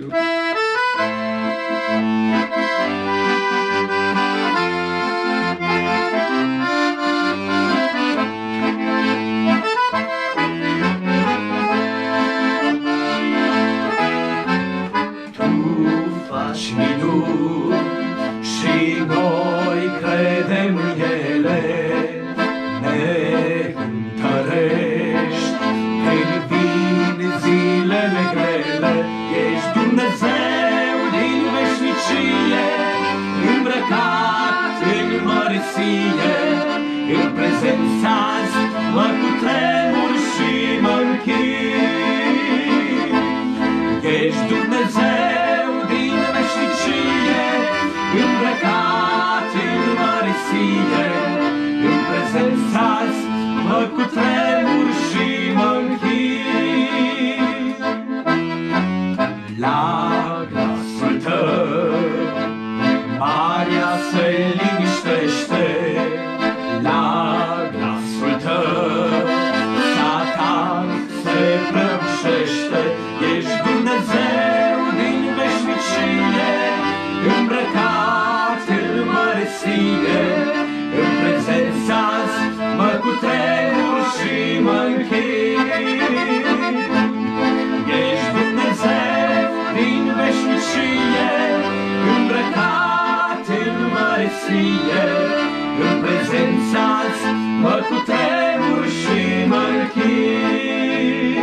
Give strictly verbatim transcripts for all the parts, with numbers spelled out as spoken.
Faci minuni și noi credem în ele, ne întărești când vin zilele grele. Ești Dumnezeu din veșnicie, îmbrăcat în măreție, în prezența azi mă cutremur și mă închin. Ești Dumnezeu din veșnicie, îmbrăcat în măreție, în prezența azi mă cutremur și mă închin. La glasul tău marea se liniștește, la glasul tău Satan se prăbușește. Ești Dumnezeu din veșnicie, îmbrăcat în măreție, în prezența azi mă cutremur și mă închin. Ești Dumnezeu din veșnicie, îmbrăcat în măreție, în prezența azi mă cutremur și mă închin.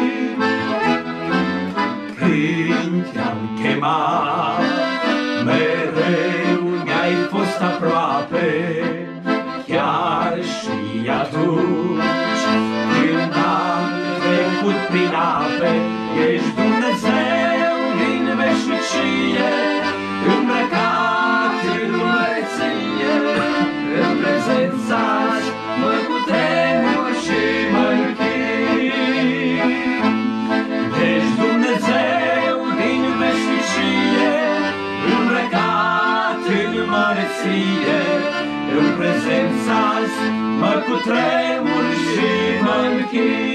Când te-am chemat, mereu mi-ai fost aproape, chiar și atunci când am trecut prin ape. Ești Dumnezeu din veșnicie, îmbrăcat în măreție, în prezența azi mă cutremur și mă închin. Ești Dumnezeu din veșnicie, îmbrăcat în măreție, în prezența azi mă cutremur și mă închin.